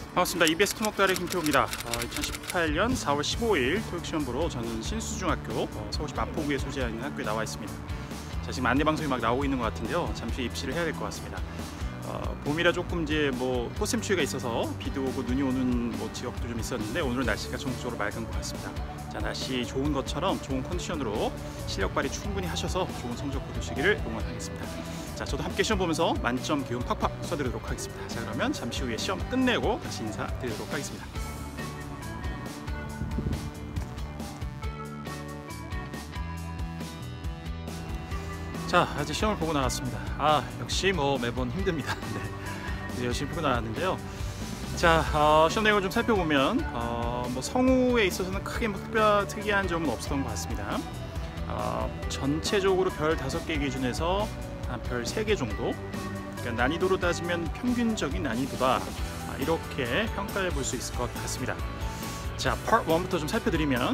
반갑습니다. EBS 토목달의 김태호입니다. 2018년 4월 15일 토익시험 보러 저는 신수중학교 서울시 마포구에 소재하는 학교에 나와 있습니다. 자, 지금 안내방송이 막 나오고 있는 것 같은데요. 잠시 입시를 해야 될 것 같습니다. 봄이라 조금 이제 꽃샘추위가 있어서 비도 오고 눈이 오는 지역도 좀 있었는데 오늘은 날씨가 전국적으로 맑은 것 같습니다. 자, 날씨 좋은 것처럼 좋은 컨디션으로 실력 발휘 충분히 하셔서 좋은 성적 거두시기를 응원하겠습니다. 자, 저도 함께 시험 보면서 만점 기운 팍팍 쏴드리도록 하겠습니다. 자, 그러면 잠시 후에 시험 끝내고 다시 인사드리도록 하겠습니다. 자, 아직 시험을 보고 나왔습니다. 역시 매번 힘듭니다. 네, 이제 열심히 보고 나왔는데요. 자, 시험 내용을 좀 살펴보면 성우에 있어서는 크게 특이한 점은 없었던 것 같습니다. 전체적으로 별 5개 기준에서 한 별 3개 정도, 그러니까 난이도로 따지면 평균적인 난이도다, 이렇게 평가해 볼 수 있을 것 같습니다. 자, Part 1부터 좀 살펴드리면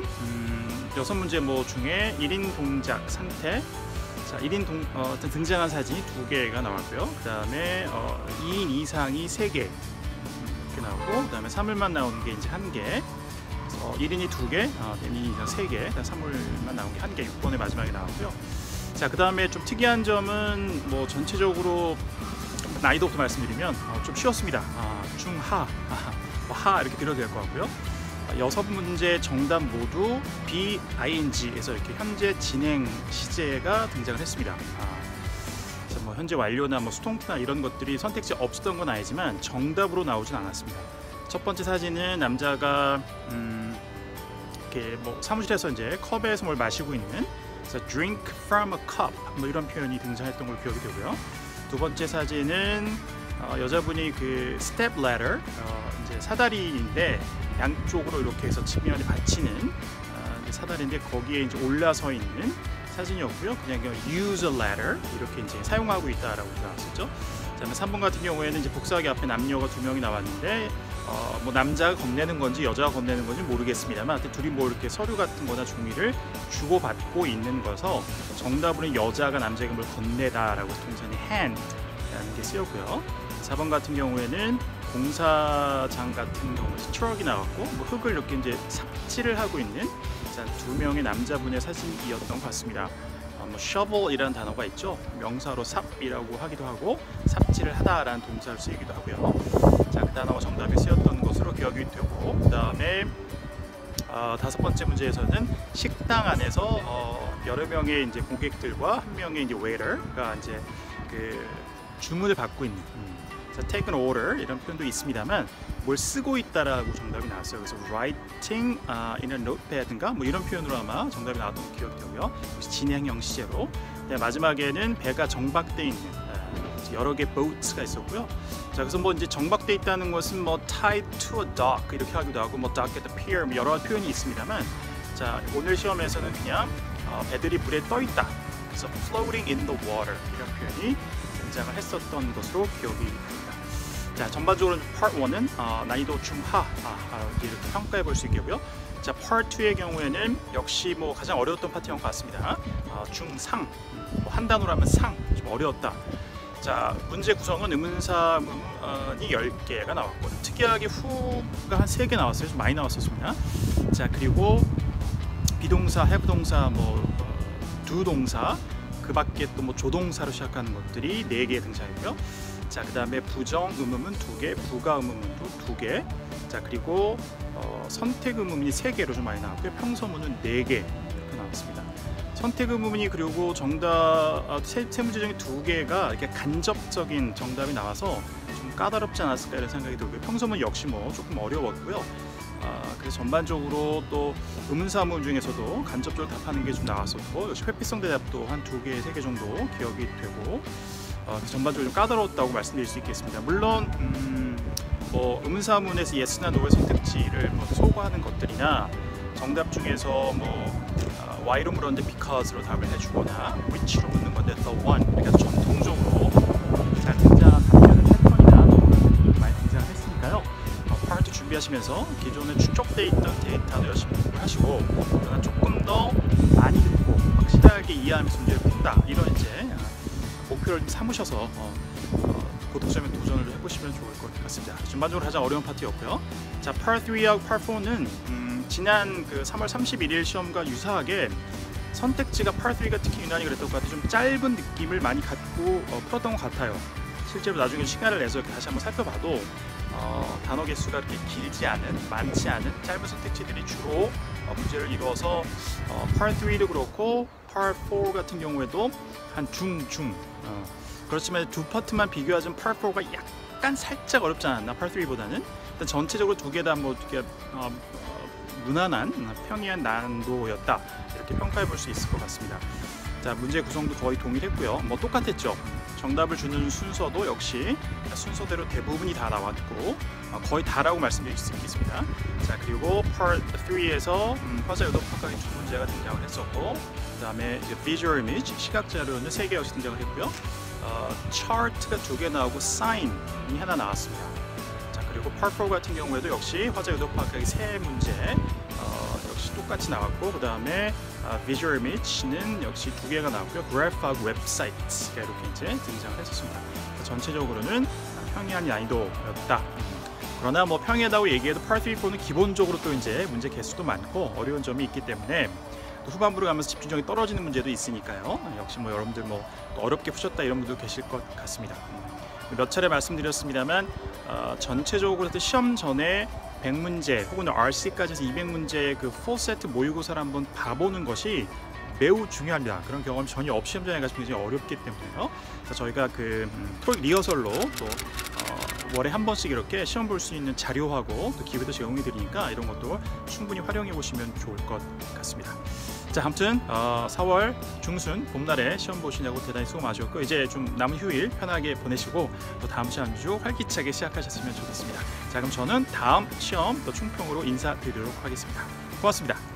6문제 중에 1인 동작 상태, 자, 1인 등장한 사진이 2개가 나왔고요. 그 다음에 2인 이상이 3개 이렇게 나오고, 그 다음에 사물만 나오는 게 이제 1개, 1인이 2개, 2인 이상 3개, 사물만 나온 게 1개, 6번의 마지막에 나왔고요. 자, 그 다음에 좀 특이한 점은 전체적으로 난이도부터 말씀드리면 좀 쉬웠습니다. 중하, 하 이렇게 드려도 될 것 같고요. 6문제 정답 모두 BING에서 이렇게 현재 진행 시제가 등장을 했습니다. 그래서 현재 완료나 수동태나 이런 것들이 선택지 없었던 건 아니지만 정답으로 나오진 않았습니다. 첫 번째 사진은 남자가 이렇게 사무실에서 이제 컵에서 뭘 마시고 있는, 그래서 drink from a cup 이런 표현이 등장했던 걸 기억이 되고요. 두 번째 사진은 여자분이 그 step ladder, 이제 사다리인데 양쪽으로 이렇게 해서 측면에 받치는 사다리인데 거기에 이제 올라서 있는 사진이었고요. 그냥 use a ladder 이렇게 이제 사용하고 있다라고 나왔었죠. 그다음에 3번 같은 경우에는 이제 복사하기 앞에 남녀가 2명이 나왔는데 남자가 건네는 건지 여자가 건네는 건지 모르겠습니다만 둘이 이렇게 서류 같은 거나 종이를 주고받고 있는 거서 정답으로는 여자가 남자에게 뭘 건네다라고 동사는 hand라는 게 쓰였고요. 4번 같은 경우에는 공사장 같은 경우에서 트럭이 나왔고 흙을 이렇게 이제 삽질을 하고 있는 2명의 남자분의 사진이었던 것 같습니다. shovel이라는 단어가 있죠. 명사로 삽이라고 하기도 하고 삽질을 하다라는 동사를 쓰이기도 하고요. 자, 그 단어가 정답에 쓰였던 것으로 기억이 되고, 그 다음에 5번째 문제에서는 식당 안에서 여러 명의 이제 고객들과 한 명의 이제 waiter가 이제 그 주문을 받고 있는, take an order 이런 표현도 있습니다만 뭘 쓰고 있다라고 정답이 나왔어요. 그래서 writing in a notepad인가 이런 표현으로 아마 정답이 나왔던 기억이 되고요. 진행형 시제로. 마지막에는 배가 정박돼 있는 여러 개 boats가 있었고요. 자, 그래서 이제 정박돼 있다는 것은 tied to a dock 이렇게 하기도 하고 dock at the pier 여러 표현이 있습니다만, 자, 오늘 시험에서는 그냥 배들이 물에 떠 있다, 그래서 floating in the water 이런 표현이 등장을 했었던 것으로 기억이 됩니다. 자, 전반적으로 Part 1은 난이도 중하 이렇게 평가해 볼 수 있겠고요. 자, Part 2의 경우에는 역시 가장 어려웠던 파트인 것 같습니다. 중상, 한 단어로 하면 상, 좀 어려웠다. 자, 문제 구성은 의문사문이 10개가 나왔고 특이하게 후가 한 3개 나왔어요. 좀 많이 나왔었습니다. 자, 그리고 비동사, 해부동사, 두 동사, 그 밖에 또 조동사로 시작하는 것들이 4개 등장했고요. 자, 그 다음에 부정 의문문 2개, 부가 의문문도 2개, 자, 그리고 선택 의문문이 3개로 좀 많이 나왔고요. 평서문은 4개 이렇게 나왔습니다. 선택 의문문이 그리고 정답 세 문제 중에 2개가 이렇게 간접적인 정답이 나와서 좀 까다롭지 않았을까 이런 생각이 들고요. 평서문 역시 조금 어려웠고요. 그래서 전반적으로 또 의문사문 중에서도 간접적으로 답하는 게 좀 나왔었고, 역시 회피성 대답도 한 2개, 3개 정도 기억이 되고, 전반적으로 좀 까다로웠다고 말씀드릴 수 있겠습니다. 물론 의문사문에서 yes나 no의 선택지를 소거하는 것들이나 정답 중에서 why로 물었는데 because로 답을 해주거나 which로 묻는 건데 the one, 그러니까 전통적으로 잘 등장한 답변의 패턴이나 많이 등장을 했으니까요. Part 2 준비하시면서 기존에 축적되어 있던 데이터도 열심히 공부하시고, 그러나 조금 더 많이 듣고 확실하게 이해하면서 문제를 푼다, 이런 이제 목표를 좀 삼으셔서 고득점에 도전을 해보시면 좋을 것 같습니다. 전반적으로 가장 어려운 파트였고요. 자, Par 3하고 Par 4는 지난 그 3월 31일 시험과 유사하게 선택지가 Par 3가 특히 유난히 그랬던 것 같아요. 좀 짧은 느낌을 많이 갖고 풀었던 것 같아요. 실제로 나중에 시간을 내서 다시 한번 살펴봐도 단어 개수가 그렇게 길지 않은, 많지 않은 짧은 선택지들이 주로 문제를 이루어서 Par 3도 그렇고 Par 4 같은 경우에도 한 중 그렇지만 두 파트만 비교하자면 Par 4가 약간 살짝 어렵지 않았나 Par 3보다는. 일단 전체적으로 두 개 다 뭐 이렇게 무난한 평이한 난도였다 이렇게 평가해 볼 수 있을 것 같습니다. 자, 문제 구성도 거의 동일했고요. 뭐 똑같았죠. 정답을 주는 순서도 역시 순서대로 대부분이 다 나왔고 거의 다라고 말씀드릴 수 있겠습니다. 자, 그리고 Part 3에서 화자 요도 파악하기 두 문제가 등장을 했었고, 그 다음에 Visual Image 시각 자료는 3개 역시 등장을 했고요. Chart가 2개 나오고 Sign이 하나 나왔습니다. 자, 그리고 Part 4 같은 경우에도 역시 화자 요도 파악하기 3문제 역시 똑같이 나왔고, 그 다음에 Visual Image는 역시 2개가 나왔고요. Graph하고 웹사이트가 이렇게 이제 등장을 했었습니다. 전체적으로는 평이한 난이도였다. 그러나 뭐 평이하다고 얘기해도 Part 3, 4는 기본적으로 또 이제 문제 개수도 많고 어려운 점이 있기 때문에 또 후반부로 가면서 집중력이 떨어지는 문제도 있으니까요. 역시 뭐 여러분들 뭐 또 어렵게 푸셨다 이런 분도 계실 것 같습니다. 몇 차례 말씀드렸습니다만 전체적으로 시험 전에 100문제 혹은 RC까지 해서 200문제의 그 풀세트 모의고사를 한번 봐보는 것이 매우 중요합니다. 그런 경험이 전혀 없이 시험 전에 가지고 굉장히 어렵기 때문에요. 그래서 저희가 그 토익 리허설로 또 월에 한 번씩 이렇게 시험 볼 수 있는 자료하고 또 기회도 제공해 드리니까 이런 것도 충분히 활용해 보시면 좋을 것 같습니다. 자, 아무튼 4월 중순 봄날에 시험 보시냐고 대단히 수고 많으셨고, 이제 좀 남은 휴일 편하게 보내시고 또 다음 시험 주 활기차게 시작하셨으면 좋겠습니다. 자, 그럼 저는 다음 시험 또 충평으로 인사드리도록 하겠습니다. 고맙습니다.